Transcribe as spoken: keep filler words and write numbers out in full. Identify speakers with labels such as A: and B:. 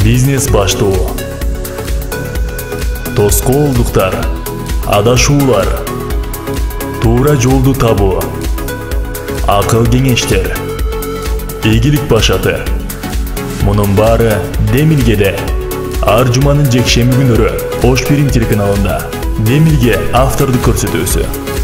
A: Бизнес баштоо. Тоскоолдуктар, адашуулар, туура жолду табуу, акыл кеңештер, ийгилик башаты. Мунун баары Демилгеде. Ар жуманын жекшемби күнүрө Ош Фильм телеканалында. Демилге автордук көрсөтүүсү.